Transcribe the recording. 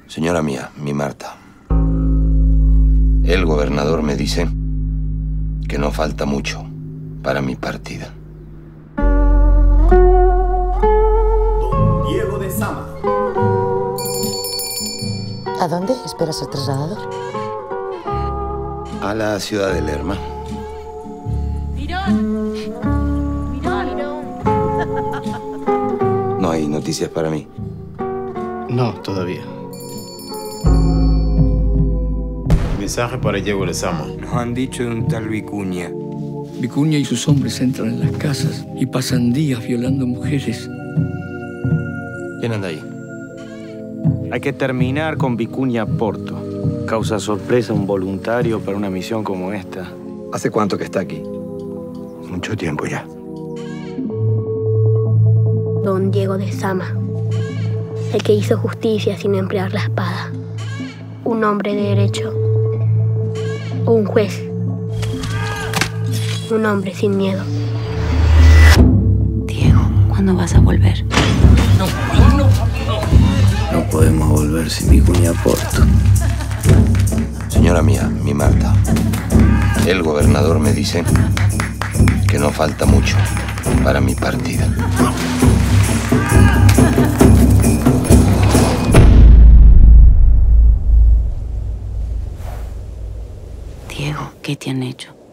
Señora mía, mi Marta, el gobernador me dice que no falta mucho para mi partida. Don Diego de Sama. ¿A dónde espera ser trasladado? A la ciudad de Lerma. ¡Mirón! ¡Mirón! ¿No hay noticias para mí? No, todavía. Mensaje para Diego de Sama. Nos han dicho de un tal Vicuña. Vicuña y sus hombres entran en las casas y pasan días violando mujeres. ¿Quién anda ahí? Hay que terminar con Vicuña Porto. Causa sorpresa un voluntario para una misión como esta. ¿Hace cuánto que está aquí? Mucho tiempo ya. Don Diego de Sama, el que hizo justicia sin emplear la espada. Un hombre de derecho. O un juez. Un hombre sin miedo. Diego, ¿cuándo vas a volver? No podemos volver sin Vicuña Porto. Señora mía, mi Marta, el gobernador me dice que no falta mucho para mi partida. Diego, ¿qué te han hecho?